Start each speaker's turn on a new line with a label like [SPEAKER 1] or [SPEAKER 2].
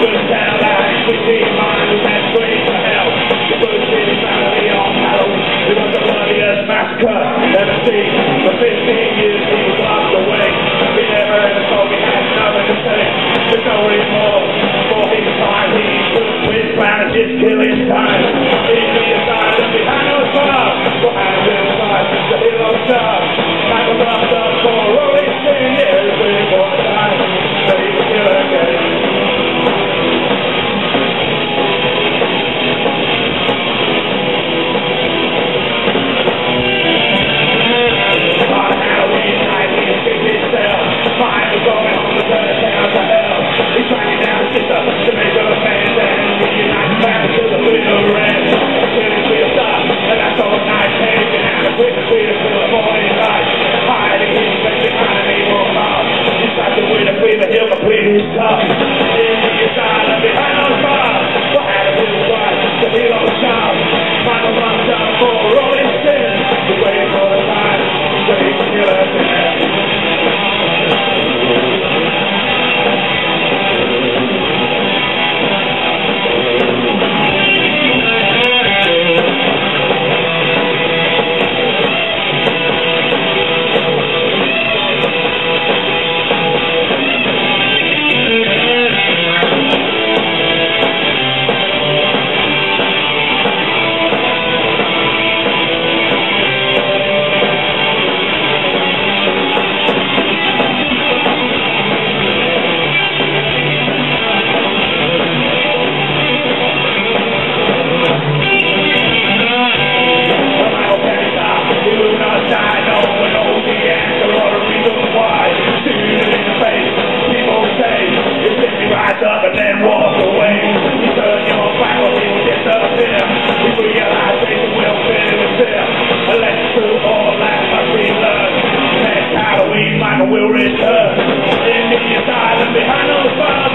[SPEAKER 1] could tell that we need mine was that straight to hell. The bullshit family on Halloween. It was the bloodiest massacre ever seen. For 15 years he was locked away. We never ever thought we had another to say. There's no remorse for his time. He took his plan and just killing time. In the asylum behind those bars. So I will fight the hero star. Michael dropped up for Rolling Stone. Yeah, it's waiting for the time. So he can kill again. Mine was going on the third down to hell. He's tracking down his sister to make her a fan. Then reunites back to the window red. Killing for your stuff, and that's all night. Taking out the quick freedom for the morning light. Hiding his face behind an evil mouth. He's got the way to free, but he'll complete his tough. In the asylum behind those bars. What had a blue right to be on the child. Michael runs up for Rolling Stone. He's waiting for the time, so he can kill her again. Up and then walk away. You turn your back or you disappear. You realize they will fit with fear. And let's do all that must be learned. Next Halloween, Michael will return. In the asylum behind those bars.